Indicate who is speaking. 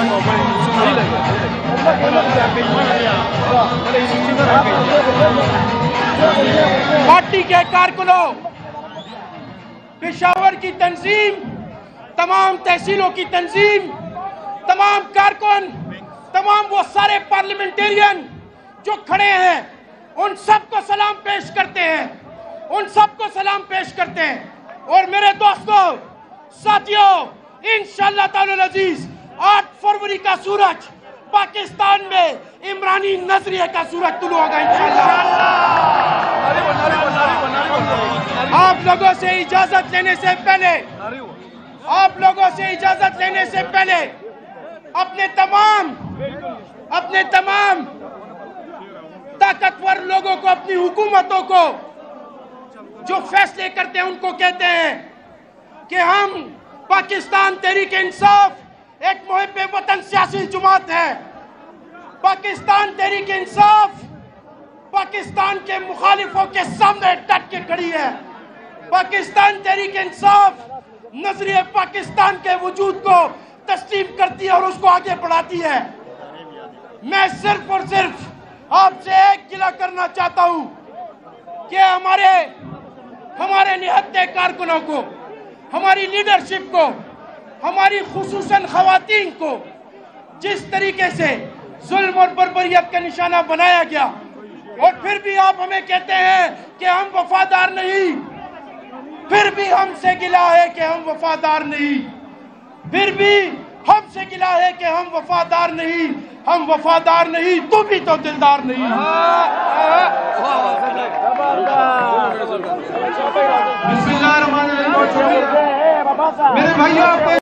Speaker 1: Party के कारकुनों, पेशावर की तंजीम, तमाम तहसीलों की तंजीम, तमाम कारकुन, तमाम वो सारे पार्लियामेंटेरियन जो खड़े हैं, उन सबको सलाम पेश करते हैं, उन सबको सलाम पेश करते हैं। और मेरे दोस्तों, साथियों, इंशाअल्लाह ताला अजीज 8 फरवरी का सूरज पाकिस्तान में इमरानी नजरिए का सूरज तुलू होगा इंशाअल्लाह। आप लोगों से इजाजत लेने से पहले अपने तमाम ताकतवर लोगों को, अपनी हुकूमतों को जो फैसले करते हैं उनको कहते हैं कि हम पाकिस्तान तहरीक इंसाफ एक मुहिब्बे वतन सियासी जमात है। पाकिस्तान तहरीक इंसाफ पाकिस्तान के मुखालिफों के सामने डट के खड़ी है। पाकिस्तान तहरीक इंसाफ नजरिए पाकिस्तान के वजूद को तस्लीम करती है और उसको आगे बढ़ाती है। मैं सिर्फ और सिर्फ आपसे एक गिला करना चाहता हूं कि हमारे निहत्ते कारकुनों को, हमारी लीडरशिप को, हमारी खुसूसन खवातीन को जिस तरीके से जुल्म और बर्बरियत का निशाना बनाया गया, और फिर भी आप हमें कहते हैं कि हम वफादार नहीं, फिर भी हमसे गिला है कि हम वफादार नहीं, फिर भी हमसे गिला है कि हम वफादार नहीं, तू भी तो दिलदार नहीं। बिस्मिल्लाहिर्रहमानिर्रहीम। मेरे भाइयों